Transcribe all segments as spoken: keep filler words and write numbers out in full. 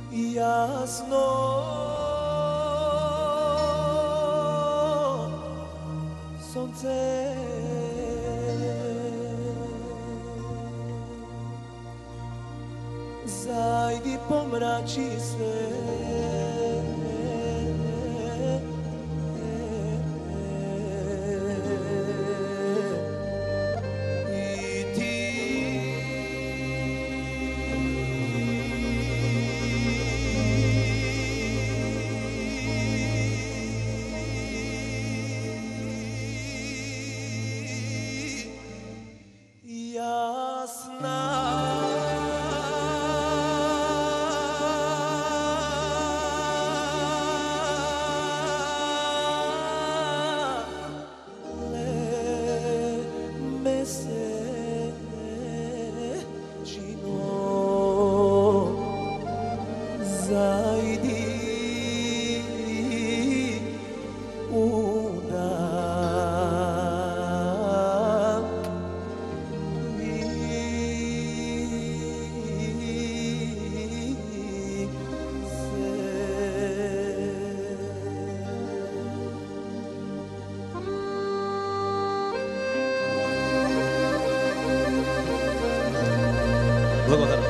jasno sunce. Zajdi pomrači se i ti jasna. Zajdi u dan i se. Благодаря.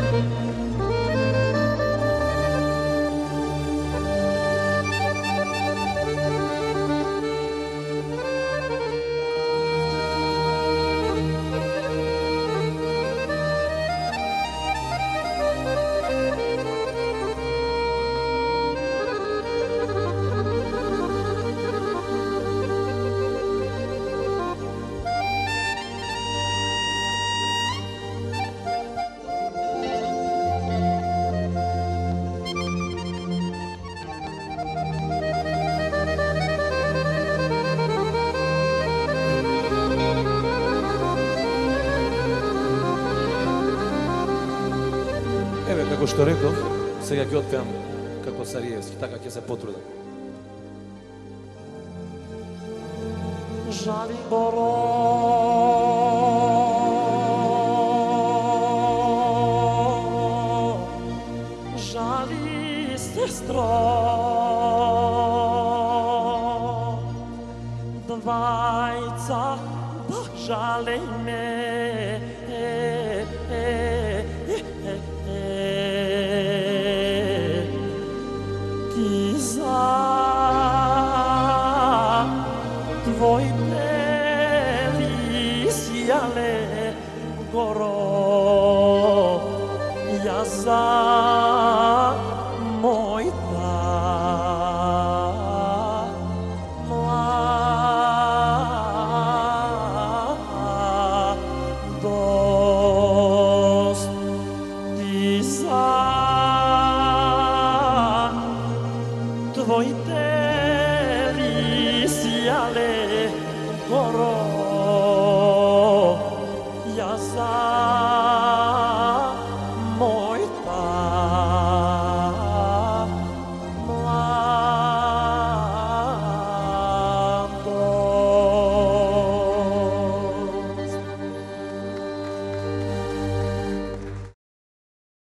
Еве, како што реков, сега ќе отпеам како Сариевски, така ќе се потрудам. Жали боро, жали сестро, двајца пак жалеј ме. Твоите висјале горо, јас за мојта младост, ти за твоите висјале горо.